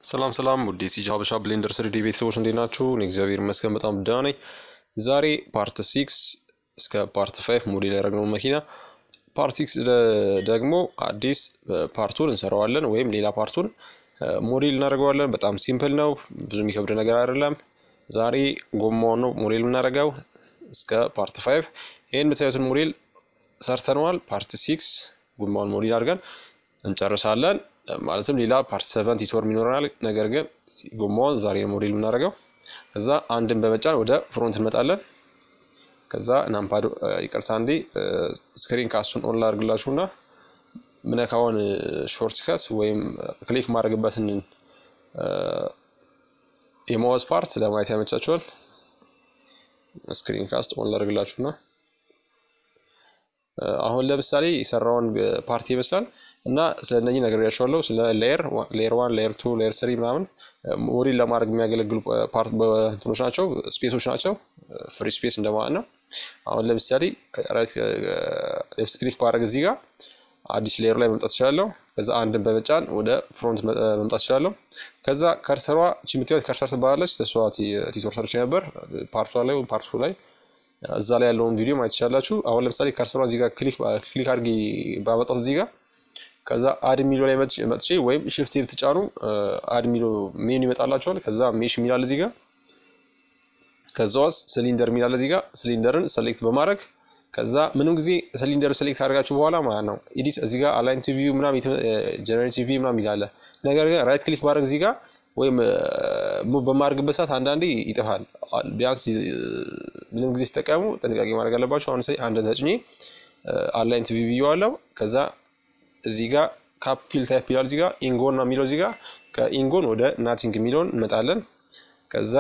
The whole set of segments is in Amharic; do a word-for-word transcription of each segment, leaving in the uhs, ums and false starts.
ሰላም ሰላም ውድ የሲጂ ሀበሻ ብሌንደር ስሪ ዲ ቤተሰቦች እንዴት ናችሁ? እኔ እግዚአብሔር ይመስገን በጣም ደህና ነኝ። ዛሬ ፓርት ሲክስ እስከ ፓርት ፋይቭ ሞዴል ያደረግነው መኪና ፓርት ሲክስ ደግሞ አዲስ ፓርቱን እንሰራዋለን ወይም ሌላ ፓርቱን ሞዴል እናደርገዋለን። በጣም ሲምፕል ነው፣ ብዙ የሚከብድ ነገር አይደለም። ዛሬ ጎማውን ነው ሞዴል የምናደርገው እስከ ፓርት ፋይቭ። ይሄን የምታዩትን ሞዴል ሰርተነዋል። ፓርት ሲክስ ጎማውን ሞዴል አድርገን እንጨርሳለን። ማለትም ሌላ ፓርት ሰቨን ቲቶር ይኖረናል። ነገር ግን ጎማውን ዛሬ ሞዴል የምናደርገው። ከዛ አንድን በመጫን ወደ ፍሮንት እንመጣለን። ከዛ ናምፓድ ይቅርታ እንዴ ስክሪን ካሱን ኦን ላድርግላችሁና ምነካውን ሾርት ከት ወይም ክሊክ ማድረግበትን የማውስ ፓርት ለማየት ያመቻችኋል። ስክሪን ካስት ኦን ላድርግላችሁና አሁን ለምሳሌ የሰራውን ፓርቲ ይመስላል እና ስለነኚህ ነግሬያችኋለሁ። ስለ ሌየር ሌየር ዋን ሌየር ቱ ሌየር ስሪ ምናምን ሞዴል ለማድረግ የሚያገለግሉ ፓርት በእንትኖች ናቸው፣ ስፔሶች ናቸው፣ ፍሪ ስፔስ እንደማለት ነው። አሁን ለምሳሌ ራይት ሌፍት ክሊክ ባደርግ እዚህ ጋር አዲስ ሌየር ላይ መምጣት እችላለሁ። ከዛ አንድን በመጫን ወደ ፍሮንት መምጣት እችላለሁ። ከዛ ከርሰሯ ቺምቲያት ከርሰር ትባላለች። ተሷት ቲቶር ሰርች ነበር ፓርቷ ላይ ፓርቱ ላይ እዛ ላይ ያለውን ቪዲዮ ማየት ይችላልላችሁ። አሁን ለምሳሌ ከርሰሯ እዚህ ጋር ክሊክ ክሊክ አድርጊ ባመጣት እዚህ ጋር ከዛ አድ ሚሎ ላይ መጥቼ ወይም shift ብትጫኑ አድ ሚሎ ሜኑ ይመጣላችኋል። ከዛ ሜሽ ሚላል እዚህ ጋር ከዛውስ ሲሊንደር ሚላል እዚህ ጋር ሲሊንደርን ሴሌክት በማድረግ ከዛ ምንም ጊዜ ሲሊንደር ሴሌክት አድርጋችሁ በኋላ ማለት ነው ኤዲት እዚህ ጋር አላይን ቱ ቪው ምናምን ጀነሬቲቭ ቪው ምናምን ይላል። ነገር ግን ራይት ክሊክ ባደርግ እዚህ ጋር ወይም ሙቭ በማድረግበት ሰዓት አንዳንዴ ይጠፋል። ቢያንስ ምንም ጊዜ ተጠቀሙ ጥንቃቄ ማድረግ አለባችሁ። አሁን ሳይ አንድ ተጭኜ አላይን ቱ ቪው አለው። ከዛ እዚህ ጋር ካፕ ፊል ታይፕ ይላል እዚህ ጋር ኢንጎን ነው የሚለው እዚህ ጋር ከኢንጎን ወደ ናቲንግ የሚለውን እንመጣለን። ከዛ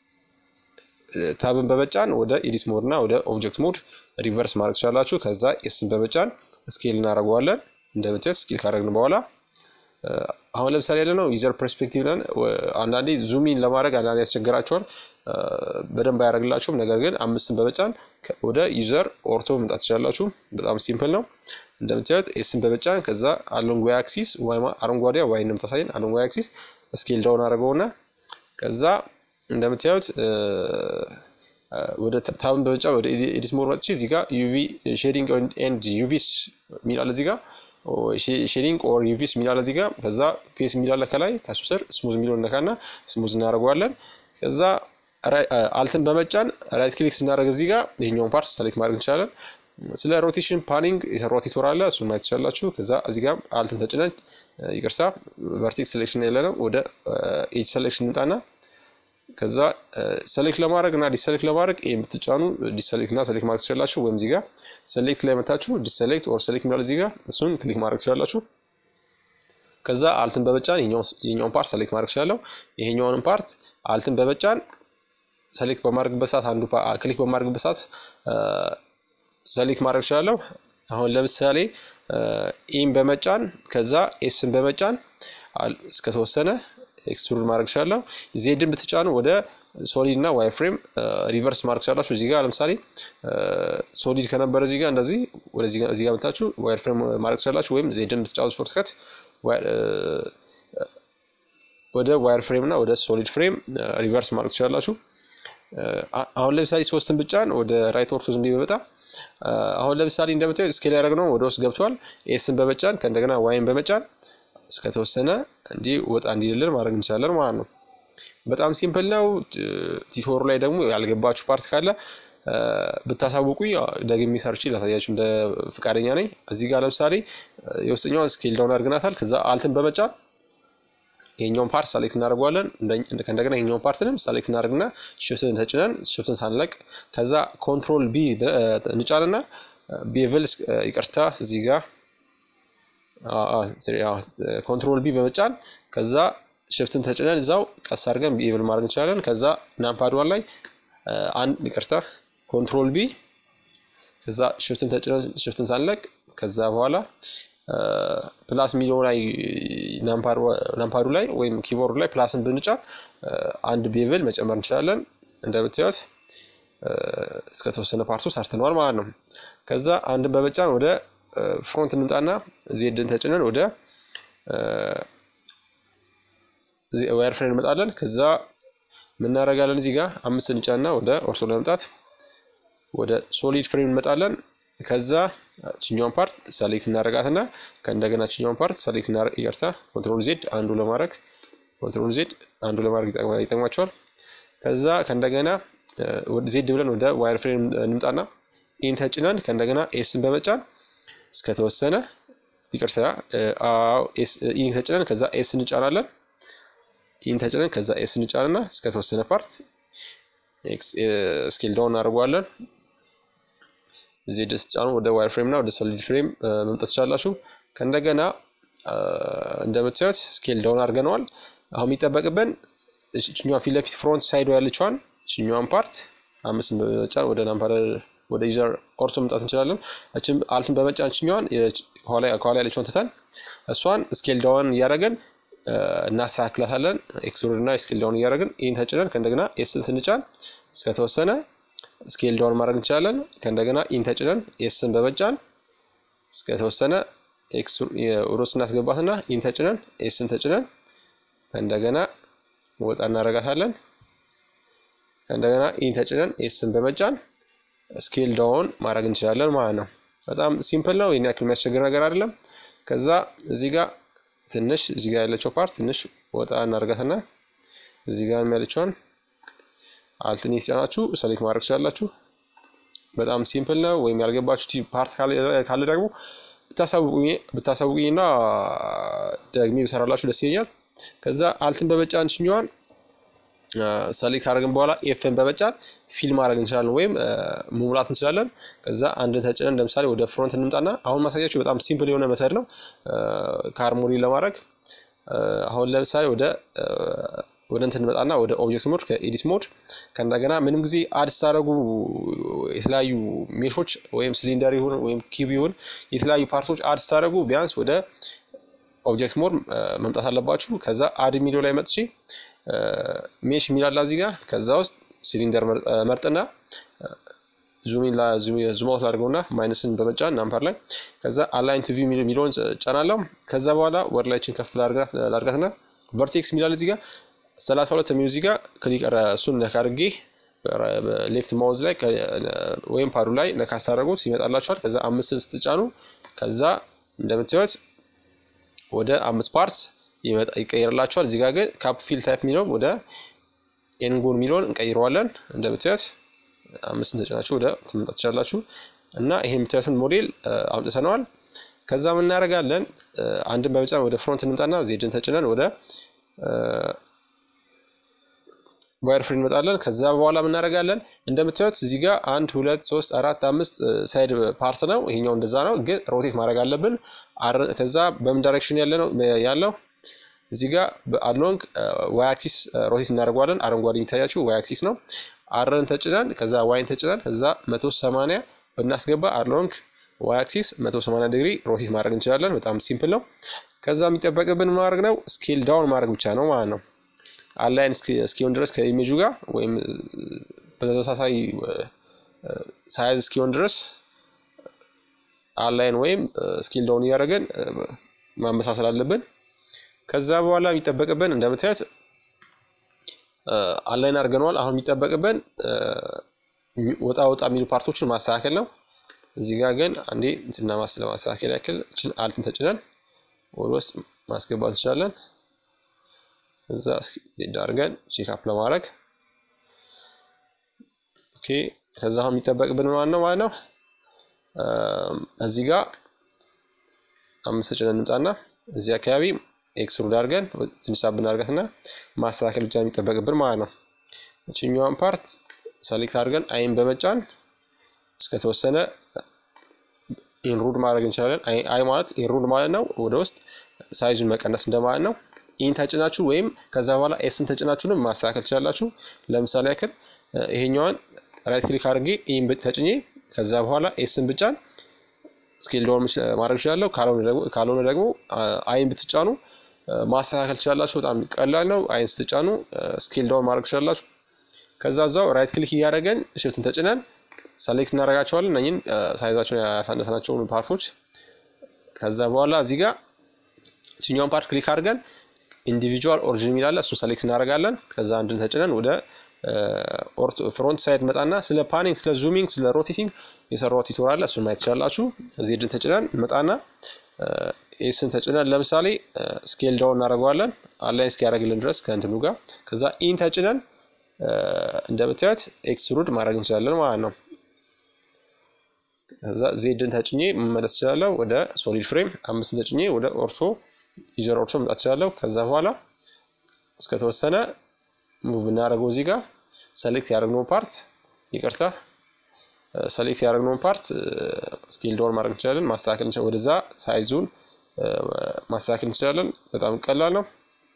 ታብን በመጫን ወደ ኤዲት ሞድ እና ወደ ኦብጀክት ሞድ ሪቨርስ ማድረግ ትችላላችሁ። ከዛ ኤስን በመጫን ስኬል እናደርገዋለን። እንደምታዩት ስኬል ካደረግን በኋላ አሁን ለምሳሌ ያለነው ዩዘር ፐርስፔክቲቭ ነን። አንዳንዴ ዙም ኢን ለማድረግ አንዳንዴ ያስቸግራችኋል፣ በደንብ አያደርግላችሁም። ነገር ግን አምስትን በመጫን ወደ ዩዘር ኦርቶ መምጣት ትችላላችሁ። በጣም ሲምፕል ነው። እንደምታዩት ኤስን በመጫን ከዛ አሎንግ ዋይ አክሲስ ወይ አረንጓዴ ዋይ እንደምታሳየን አሎንግ ዋይ አክሲስ ስኬል ዳውን አደረገውና ከዛ እንደምታዩት ወደ ታብን በመጫን ወደ ኤዲት ሞድ መጥቼ እዚህ ጋር ዩቪ ሼዲንግ ኤንድ ዩቪስ ሚላል እዚህ ጋር ሼዲንግ ኦር ዩቪስ ሚላል እዚህ ጋር ከዛ ፌስ ሚላል ከላይ ከሱ ስር ስሙዝ ሚለውን ነካና ስሙዝ እናደርገዋለን። ከዛ አልትን በመጫን ራይት ክሊክ ስናደርግ እዚህ ጋር ይሄኛውን ፓርት ሰሌክት ማድረግ እንችላለን። ስለ ሮቴሽን ፓኒንግ የሰራው ቲቶር አለ፣ እሱን ማየት ትችላላችሁ። ከዛ እዚህ ጋር አልትን ተጭነን ይቅርታ ቨርቴክስ ሴሌክሽን ያለነው ወደ ኤጅ ሴሌክሽን እንጣና ከዛ ሴሌክት ለማድረግ እና ዲሰሌክት ለማድረግ ኤም ብትጫኑ ዲሰሌክት እና ሴሌክት ማድረግ ትችላላችሁ። ወይም እዚህ ጋር ሴሌክት ላይ መታችሁ ዲሰሌክት ኦር ሴሌክት ማለት እዚህ ጋር እሱን ክሊክ ማድረግ ትችላላችሁ። ከዛ አልትን በመጫን ይሄኛውን ፓርት ሴሌክት ማድረግ ትችላለሁ። ይሄኛውን ፓርት አልትን በመጫን ሴሌክት በማድረግበት ሰዓት አንዱ ክሊክ በማድረግበት ሰዓት ሴሌክት ማድረግ ትችላለሁ። አሁን ለምሳሌ ኤም በመጫን ከዛ ኤስን በመጫን እስከተወሰነ ኤክስትሩድ ማድረግ ይችላል። ዜድን ብትጫኑ ወደ ሶሊድ እና ዋይ ፍሬም ሪቨርስ ማድረግ ይችላል። እዚህ ጋር ለምሳሌ ሶሊድ ከነበረ እዚህ ጋር እንደዚህ ወደዚህ ጋር እዚህ ጋር መጣችሁ ዋይ ፍሬም ማድረግ ይችላል። ወይም ዜድን ብትጫኑ ሾርት ከት ወደ ዋይ ፍሬም እና ወደ ሶሊድ ፍሬም ሪቨርስ ማድረግ ይችላል። አሁን ለምሳሌ ሶስትን ብጫን ወደ ራይት ኦርቶ ዝም ቢመጣ አሁን ለምሳሌ እንደምታዩት ስኬል ያደረግነው ወደ ውስጥ ገብቷል። ኤስን በመጫን ከእንደገና ዋይን በመጫን እስከተወሰነ እንዲ ወጣ እንዲልልን ማድረግ እንችላለን ማለት ነው። በጣም ሲምፕል ነው። ቲቶር ላይ ደግሞ ያልገባችሁ ፓርት ካለ ብታሳውቁኝ ደግሜ ሰርች ላሳያችሁ እንደ ፍቃደኛ ነኝ። እዚህ ጋር ለምሳሌ የውስጠኛውን ስኬል ዳውን አድርገናታል። ከዛ አልትን በመጫን ይሄኛውን ፓርት ሰሌክት እናደርገዋለን። እንደገና ይሄኛውን ፓርትንም ሰሌክት እናደርግና ሽፍትን ተጭነን ሽፍትን ሳንለቅ ከዛ ኮንትሮል ቢ እንጫንና ቤቨልስ ይቅርታ እዚህ ጋር ኮንትሮል ቢ በመጫን ከዛ ሽፍትን ተጭነን እዛው ቀስ አድርገን ቢኤብል ማድረግ እንችላለን። ከዛ ናምፓድ ዋን ላይ አንድ ይቅርታ ኮንትሮል ቢ ከዛ ሽፍትን ተጭነን ሽፍትን ሳንለቅ ከዛ በኋላ ፕላስ ሚሊዮን ላይ ናምፓዱ ላይ ወይም ኪቦርድ ላይ ፕላስን ብንጫን አንድ ቢኤብል መጨመር እንችላለን። እንደምታዩት እስከተወሰነ ፓርቱ ሰርተናል ማለት ነው። ከዛ አንድን በመጫን ወደ ፍሮንት እንምጣና ዜድን ተጭነን ወደ ዋየር ፍሬም እንመጣለን። ከዛ ምን እናደርጋለን እዚህ ጋር አምስት እንጫና ወደ ኦርቶ ለመምጣት ወደ ሶሊድ ፍሬም እንመጣለን። ከዛ ቺኛውን ፓርት ሰሌክት እናደርጋትና ከእንደገና ቺኛውን ፓርት ሰሌክት እናደርግ ይቀርታ ኮንትሮል ዜድ አንዱ ለማድረግ ኮንትሮል ዜድ አንዱ ለማድረግ ይጠቅማቸዋል። ከዛ ከእንደገና ወደ ዜድ ብለን ወደ ዋየር ፍሬም እንምጣና ኢን ተጭነን ከእንደገና ኤስን በመጫን እስከተወሰነ ይቀርታ አው ኤስ ኢን ተጭነን ከዛ ኤስ እንጫናለን። ኢን ተጭነን ከዛ ኤስ እንጫንና እስከተወሰነ ፓርት ስኬል ዳውን እናደርገዋለን። ዜድ ስትጫኑ ወደ ዋየር ፍሬም እና ወደ ሶሊድ ፍሬም መምጣት ይችላልላችሁ። ከእንደገና እንደምታዩት ስኬል ዳውን አድርገነዋል። አሁን የሚጠበቅብን እቺኛዋ ፊት ለፊት ፍሮንት ሳይዱ ያለችዋን እቺኛዋን ፓርት አምስት በመጫን ወደ ናምፓር ወደ ዩዘር ኦርቶ መምጣት እንችላለን። እቺም አልትን በመጫን እቺኛዋን ኋላ ኋላ ያለችዋን ተተን እሷን ስኬል ዳውን እያደረግን እናስተካክላታለን። ኤክስትሩድ እና ስኬል ዳውን እያደረግን ኢን ተጭነን ከእንደገና ኤስን ስንጫን እስከተወሰነ ስኬል ዳውን ማድረግ እንችላለን። ከእንደገና ኢን ተጭነን ኤስን በመጫን እስከተወሰነ ኤክስትሩድ ወሮስ እናስገባትና ኢን ተጭነን ኤስን ተጭነን ከእንደገና ወጣ እናደርጋታለን። ከእንደገና ኢን ተጭነን ኤስን በመጫን ስኬል ዳውን ማድረግ እንችላለን ማለት ነው። በጣም ሲምፕል ነው። የኛ ያክል የሚያስቸግር ነገር አይደለም። ከዛ እዚህ ጋር ትንሽ እዚህ ጋር ያለችው ፓርት ትንሽ ወጣ እናደርጋትና እዚህ ጋር ያለችውን አልትን ይጫናችሁ ሰሌክት ማድረግ ትችላላችሁ። በጣም ሲምፕል ነው። ወይም ያልገባችሁ ፓርት ካለ ደግሞ ብታሳውቁኝ ብታሳውቁኝና ደግሜ ብሰራላችሁ ደስ ይለኛል። ከዛ አልትን በመጫን ችኛዋን ሰሌክት አድርገን በኋላ ኤፍን በመጫን ፊል ማድረግ እንችላለን ወይም መሙላት እንችላለን። ከዛ አንድ ተጭነን ለምሳሌ ወደ ፍሮንት እንምጣና አሁን ማሳያችሁ በጣም ሲምፕል የሆነ ሜተድ ነው ካርሞሪ ለማድረግ። አሁን ለምሳሌ ወደ ወደ እንትን እንመጣና ወደ ኦብጀክት ሞድ ከኤዲት ሞድ ከእንደገና ምንም ጊዜ አድ ታደርጉ የተለያዩ ሜሾች ወይም ሲሊንደር ይሁን ወይም ኪዩብ ይሁን የተለያዩ ፓርቶች አድ ታደርጉ ቢያንስ ወደ ኦብጀክት ሞድ መምጣት አለባችሁ። ከዛ አድ ሚዲዮ ላይ መጥቼ ሜሽ ሚላላ እዚህ ጋር ከዛ ውስጥ ሲሊንደር መርጥና ዙም ኢን ላ ዙም አውት አድርገውና ማይነስን በመጫን ናምበር ላይ ከዛ አላይን ቱ ቪው ሚሊዮን ጫናለው። ከዛ በኋላ ወር ላይችን ከፍ ላድርጋት ላድርጋትና ቨርቴክስ ሚላል እዚህ ጋር ሰላሳ ሁለት የሚው እዚህ ጋር ክሊክ እሱን ነካ አድርጌ ሌፍት ማውዝ ላይ ወይም ፓዱ ላይ ነካ አሳረጉት ይመጣላችኋል። ከዛ አምስት ስትጫኑ ከዛ እንደምታዩት ወደ አምስት ፓርት ይመጣ ይቀየርላችኋል። እዚህ ጋር ግን ካፕ ፊል ታይፕ ሚለው ወደ ኤንጎን ሚለውን እንቀይረዋለን። እንደምታዩት አምስት ተጫናችሁ ወደ ትመጣ ትችላላችሁ እና ይሄን የምታዩትን ሞዴል አምጥተናል። ከዛ ምን እናደርጋለን አንድን በመጫን ወደ ፍሮንት እንምጣና ዜድን ተጭነን ወደ ዋየር ፍሬም እንመጣለን። ከዛ በኋላ ምን እናደርጋለን እንደምታዩት እዚህ ጋር አንድ ሁለት ሶስት አራት አምስት ሳይድ ፓርት ነው። ይሄኛው እንደዛ ነው ግን ሮቴት ማድረግ አለብን። ከዛ በምን ዳይሬክሽን ያለ ነው ያለው እዚህ ጋር በአሎንግ ዋይ አክሲስ ሮቴት እናደርጋለን። አረንጓዴ የሚታያችሁ ዋይ አክሲስ ነው። አርን ተጭነን ከዛ ዋይን ተጭነን ከዛ መቶ ሰማንያ ብናስገባ አሎንግ ዋይ አክሲስ መቶ ሰማንያ ዲግሪ ሮቴት ማድረግ እንችላለን። በጣም ሲምፕል ነው። ከዛ የሚጠበቅብን ማድረግ ነው ስኬል ዳውን ማድረግ ብቻ ነው ማለት ነው። አላይን እስኪሆን ድረስ ከኢሜጁ ጋር ወይም በተመሳሳይ ሳይዝ እስኪሆን ድረስ አላይን ወይም ስኬል ዳውን እያደረገን ማመሳሰል አለብን። ከዛ በኋላ የሚጠበቅብን እንደምታዩት አላይን አድርገናል። አሁን የሚጠበቅብን ወጣ ወጣ የሚሉ ፓርቶችን ማስተካከል ነው። እዚህ ጋር ግን አንዴ እንትና ማስተካከል ያክል እቺን አልትን ተጭነን ወደ ውስጥ ማስገባት እንችላለን። እዛ ዜድ አድርገን ቼክ አፕ ለማድረግ ኦኬ። ከዛ አሁን የሚጠበቅብን ማለት ነው ማለት ነው እዚህ ጋር አምስት ተጭነን እንምጣና እዚህ አካባቢ ኤክስትሩድ አድርገን ትንሽ ሳብ እናድርጋትና ማስተካከል ብቻ የሚጠበቅብን ማለት ነው። እቺኛዋን ፓርት ሰሌክት አድርገን አይን በመጫን እስከተወሰነ ኢንሩድ ማድረግ እንችላለን። አይ ማለት ኢንሩድ ማለት ነው ወደ ውስጥ ሳይዙን መቀነስ እንደማለት ነው። ኢን ተጭናችሁ ወይም ከዛ በኋላ ኤስን ተጭናችሁንም ማስተካከል ትችላላችሁ። ለምሳሌ ያክል ይሄኛዋን ራይት ክሊክ አድርጌ ኢን ተጭኜ ከዛ በኋላ ኤስን ብጫን ስኬል ዳውን ማድረግ ይችላል። ካልሆነ ደግሞ ካልሆነ ደግሞ አይን ብትጫኑ ማስተካከል ትችላላችሁ። በጣም ቀላል ነው። አይን ስትጫኑ ስኬል ዳውን ማድረግ ትችላላችሁ። ከዛ ዛው ራይት ክሊክ እያደረገን ሽፍትን ተጭነን ሰሌክት እናደርጋቸዋለን እነኝን ሳይዛቸውን ያሳነሰናቸውን ፓርቶች። ከዛ በኋላ እዚህ ጋር እቺኛውን ፓርት ክሊክ አድርገን ኢንዲቪጁዋል ኦሪጂን የሚላለ እሱ ሰሌክት እናደርጋለን። ከዛ አንድን ተጭነን ወደ ፍሮንት ሳይድ መጣና ስለ ፓኒንግ ስለ ዙሚንግ ስለ ሮቴቲንግ የሰራው ቱቶሪያል አለ እሱን ማየት ትችላላችሁ። ዜድን ተጭነን መጣና ኤስን ተጭነን ለምሳሌ ስኬል ዳውን እናደርገዋለን አላይን እስኪያደርግልን ድረስ ከእንትኑ ጋር። ከዛ ኢን ተጭነን እንደምታዩት ኤክስትሩድ ማድረግ እንችላለን ማለት ነው። ከዛ ዜድን ተጭኜ መመለስ እችላለሁ ወደ ሶሊድ ፍሬም። አምስትን ተጭኜ ወደ ኦርቶ ዩዘር ኦርቶ መምጣት እችላለሁ። ከዛ በኋላ እስከተወሰነ ሙቭ እናደርገው እዚህ ጋር ሰሌክት ያደረግነው ፓርት ይቅርታ ሰሌክት ያደረግነው ፓርት ስኬል ዳውን ማድረግ እንችላለን ማስተካከል እንችላለን። ወደዛ ሳይዙን ማስተካከል እንችላለን። በጣም ቀላል ነው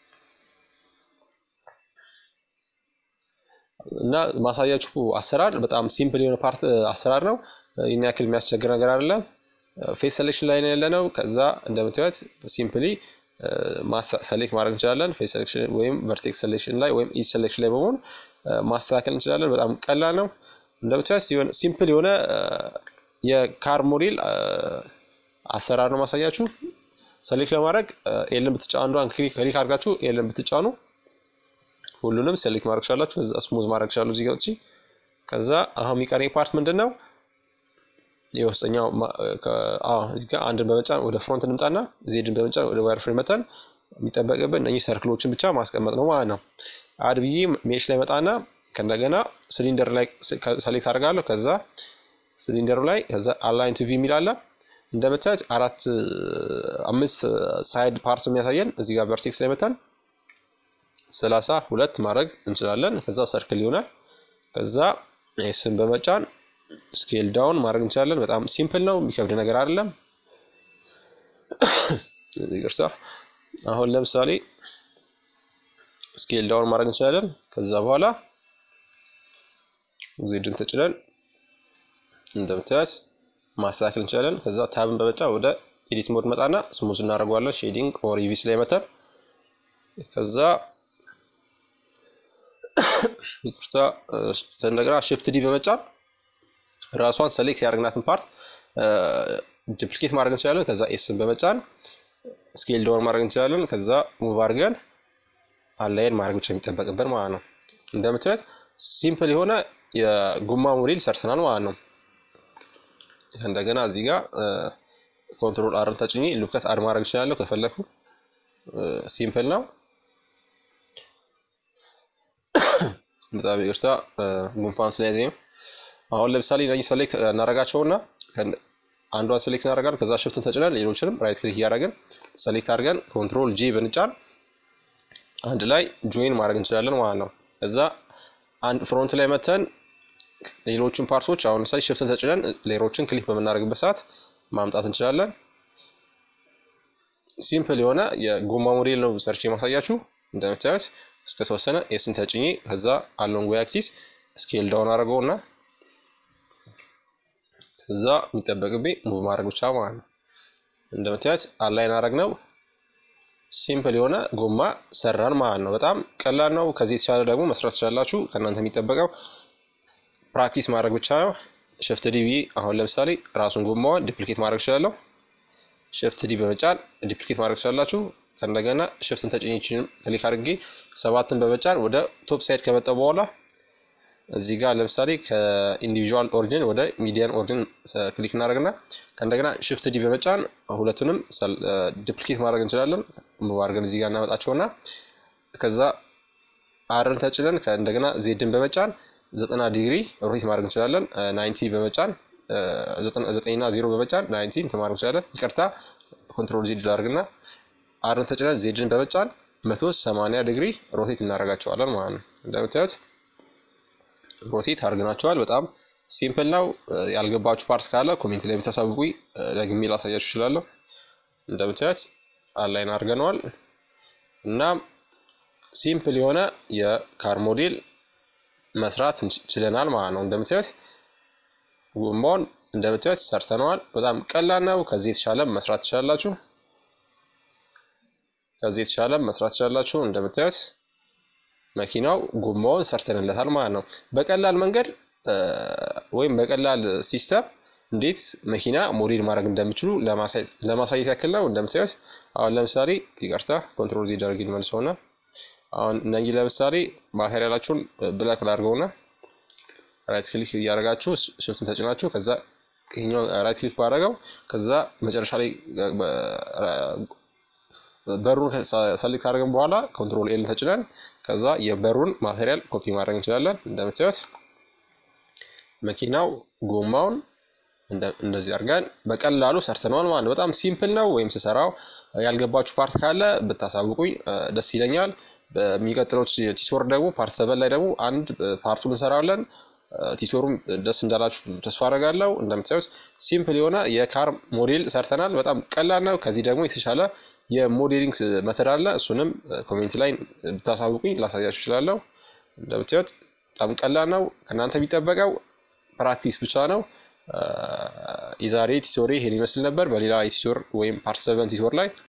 እና ማሳያችሁ አሰራር በጣም ሲምፕል የሆነ ፓርት አሰራር ነው። ይሄን ያክል የሚያስቸግር ነገር አይደለም። ፌስ ሴሌክሽን ላይ ነው ያለነው። ከዛ እንደምታዩት ሲምፕሊ ሰሌክት ማድረግ እንችላለን። ፌስ ሴሌክሽን ወይም ቨርቴክስ ሴሌክሽን ላይ ወይም ኢጅ ሴሌክሽን ላይ በመሆን ማስተካከል እንችላለን። በጣም ቀላል ነው። እንደምታዩት ሲሆን ሲምፕል የሆነ የካር ሞዴል አሰራር ነው ማሳያችሁ። ሰሌክት ለማድረግ ኤልን ብትጫኑ አንዷን ክሊክ ክሊክ አድርጋችሁ ኤልን ብትጫኑ ሁሉንም ሴሌክት ማድረግ ትችላላችሁ። ከዛ ስሙዝ ማድረግ ትችላላችሁ እዚህ ጋር እቺ። ከዛ አሁን የሚቀረኝ ፓርት ምንድነው? የውስጠኛው አዎ እዚህ ጋር አንድን በመጫን ወደ ፍሮንት እንምጣና ዜድን በመጫን ወደ ዋየር ፍሬም መተን የሚጠበቅብን እነዚህ ሰርክሎችን ብቻ ማስቀመጥ ነው ማለት ነው። አድ ብዬ ሜሽ ላይ መጣና ከእንደገና ሲሊንደር ላይ ሰሌክት አደርጋለሁ። ከዛ ሲሊንደሩ ላይ ከዛ አላይን ቱ ቪ የሚል አለ። እንደምታዩት አራት አምስት ሳይድ ፓርትስ የሚያሳየን እዚህ ጋር ቨርቴክስ ላይ መተን ሰላሳ ሁለት ማድረግ እንችላለን። ከዛ ሰርክል ይሆናል። ከዛ ኤስን በመጫን ስኬል ዳውን ማድረግ እንችላለን። በጣም ሲምፕል ነው፣ የሚከብድ ነገር አይደለም። ይቅርታ አሁን ለምሳሌ ስኬል ዳውን ማድረግ እንችላለን። ከዛ በኋላ ዜድን ተጭነን እንደምታዩት ማስተካከል እንችላለን። ከዛ ታብን በመጫን ወደ ኤዲት ሞድ መጣና ስሙዝ እናደርገዋለን። ሼዲንግ ኦር ኢቪስ ላይ መተን ከዛ ይቅርታ እንደገና shift ዲ በመጫን ራሷን ሰሌክት ያደረግናትን ፓርት ዱፕሊኬት ማድረግ እንችላለን። ከዛ ኤስን በመጫን ስኬል ዳውን ማድረግ እንችላለን። ከዛ ሙቭ አድርገን አላይን ማድረግ ብቻ የሚጠበቅብን ማለት ነው። እንደምታዩት ሲምፕል የሆነ የጎማ ሞዴል ሰርተናል ማለት ነው። እንደገና እዚህ ጋር ኮንትሮል አርን ተጭኜ ሉከት አድ ማድረግ እችላለሁ ከፈለኩ። ሲምፕል ነው። በጣም ይቅርታ ጉንፋን ስለያዘኝ። አሁን ለምሳሌ እነዚህ ሰሌክት እናደርጋቸውና አንዷን ሰሌክት እናደርጋለን። ከዛ ሽፍትን ተጭነን ሌሎችንም ራይት ክሊክ እያደረግን ሰሌክት አድርገን ኮንትሮል ጂ ብንጫን አንድ ላይ ጆይን ማድረግ እንችላለን ማለት ነው። ከዛ አንድ ፍሮንት ላይ መተን ሌሎችን ፓርቶች አሁን ለምሳሌ ሽፍትን ተጭነን ሌሮችን ክሊክ በመናደርግበት ሰዓት ማምጣት እንችላለን። ሲምፕል የሆነ የጎማ ሞዴል ነው ሰርች የማሳያችሁ። እንደምታዩት እስከ ተወሰነ ኤስን ተጭኜ ከዛ አሎንግ ዋይ አክሲስ ስኬል ዳውን አድርገውና ከዛ የሚጠበቅብኝ ሙቭ ማድረግ ብቻ ማለት ነው። እንደምታዩት አላይን አደረግነው። ሲምፕል የሆነ ጎማ ሰራን ማለት ነው። በጣም ቀላል ነው። ከዚህ የተሻለ ደግሞ መስራት ትችላላችሁ። ከእናንተ የሚጠበቀው ፕራክቲስ ማድረግ ብቻ ነው። shift ዲ አሁን ለምሳሌ ራሱን ጎማውን ዱፕሊኬት ማድረግ እችላለሁ። shift ዲ በመጫን ዱፕሊኬት ማድረግ ትችላላችሁ። ከእንደገና ሽፍትን ተጭኜችን ክሊክ አድርጌ ሰባትን በመጫን ወደ ቶፕ ሳይድ ከመጣ በኋላ እዚህ ጋር ለምሳሌ ከኢንዲቪጁዋል ኦሪጂን ወደ ሚዲያን ኦሪጂን ክሊክ እናደርግና ከእንደገና shift ዲ በመጫን ሁለቱንም ዱፕሊኬት ማድረግ እንችላለን። ማድረግን እዚህ ጋር እናመጣቸውና ከዛ አርን ተጭነን ከእንደገና ዜድን በመጫን ዘጠና ዲግሪ ሮቴት ማድረግ እንችላለን። ናይንቲ በመጫን ዘጠኝ እና ዜሮ በመጫን ናይንቲ እንትን ማድረግ እንችላለን። ይቅርታ ኮንትሮል ዜድ አድርግና አርን ተጭነን ዜድን በመጫን መቶ ሰማንያ ዲግሪ ሮቴት እናደርጋቸዋለን ማለት ነው። እንደምታዩት ሮቴት አድርገናቸዋል። በጣም ሲምፕል ነው። ያልገባችሁ ፓርት ካለ ኮሜንት ላይ ብታሳውቁኝ ደግሜ ላሳያችሁ እችላለሁ። እንደምታዩት አላይን አድርገናል እና ሲምፕል የሆነ የካር ሞዴል መስራት እንችላለን ማለት ነው። እንደምታዩት ጎማውን እንደምታዩት ሰርተናል። በጣም ቀላል ነው። ከዚህ የተሻለ መስራት ትችላላችሁ። ከዚህ የተሻለ መስራት ትችላላችሁ። እንደምታዩት መኪናው ጎማውን ሰርተንለታል ማለት ነው። በቀላል መንገድ ወይም በቀላል ሲስተም እንዴት መኪና ሞዴል ማድረግ እንደምችሉ ለማሳየት ለማሳየት ያክል ነው። እንደምታዩት አሁን ለምሳሌ ይቅርታ ኮንትሮል ዚ ዳርግ መልሰውና አሁን እነኚህ ለምሳሌ ማቴሪያላችሁን ብላክ ላድርገውና ራይት ክሊክ እያደረጋችሁ ሽፍትን ተጭናችሁ ከዛ ይሄኛው ራይት ክሊክ ባደረገው ከዛ መጨረሻ ላይ በሩን ሰሌክት አድርገን በኋላ ኮንትሮል ኤል ተጭነን ከዛ የበሩን ማቴሪያል ኮፒ ማድረግ እንችላለን። እንደምታዩት መኪናው ጎማውን እንደዚህ አድርገን በቀላሉ ሰርተናል ማለት ነው። በጣም ሲምፕል ነው። ወይም ስሰራው ያልገባችሁ ፓርት ካለ ብታሳውቁኝ ደስ ይለኛል። በሚቀጥለው ቲቶር ደግሞ ፓርት ሰቨን ላይ ደግሞ አንድ ፓርቱን እንሰራለን። ቲቶሩም ደስ እንዳላችሁ ተስፋ አደርጋለሁ። እንደምታዩት ሲምፕል የሆነ የካር ሞዴል ሰርተናል። በጣም ቀላል ነው። ከዚህ ደግሞ የተሻለ የሞዴሊንግ ሜተድ አለ። እሱንም ኮሜንት ላይ ብታሳውቁኝ ላሳያችሁ እችላለሁ። እንደምታዩት በጣም ቀላል ነው። ከናንተ የሚጠበቀው ፕራክቲስ ብቻ ነው። የዛሬ ቲቶር ይሄን ይመስል ነበር። በሌላ ቲቶር ወይም ፓርት ሰቨን ቲቶር ላይ